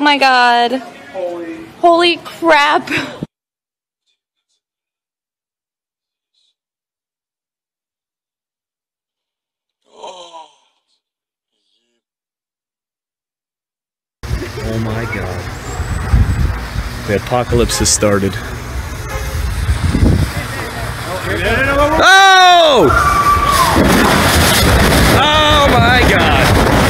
my god. Holy crap. Oh my god. The apocalypse has started. Oh! Oh my god.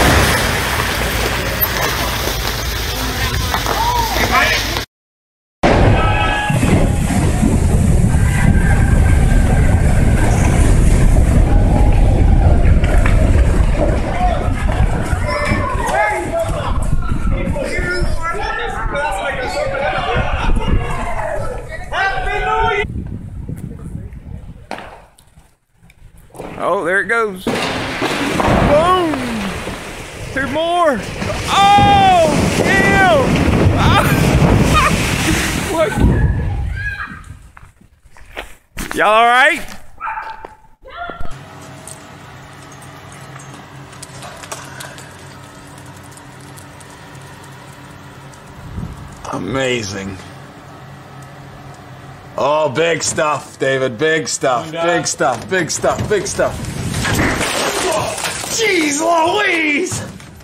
Oh, there it goes. Boom! There's more! Oh! Ew! What? Y'all alright? Amazing. Oh, big stuff, David. Big stuff. Big stuff. Big stuff. Big stuff. Jeez Louise!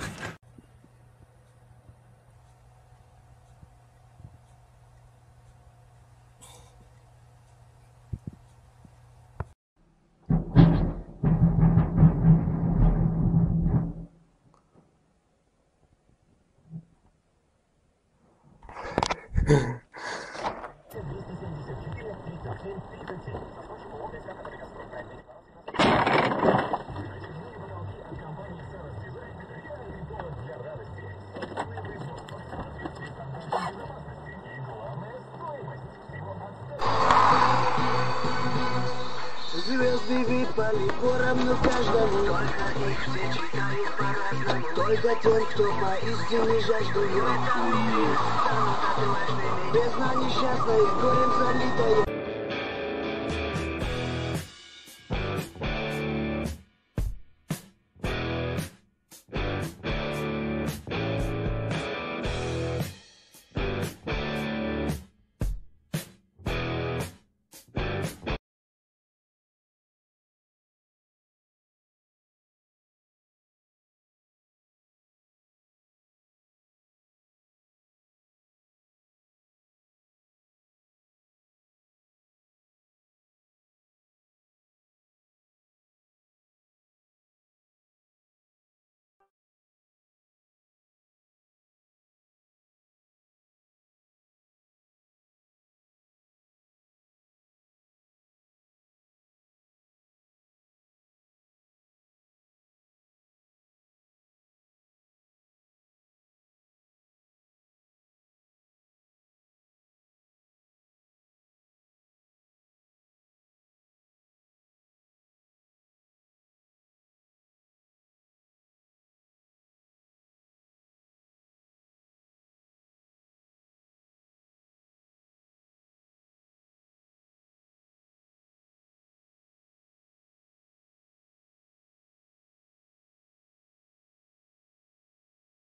Звезды выпали хором, но каждому только их все читают по-разному. Только тем, кто поистине жаждует. Бездна несчастная, горем залитая.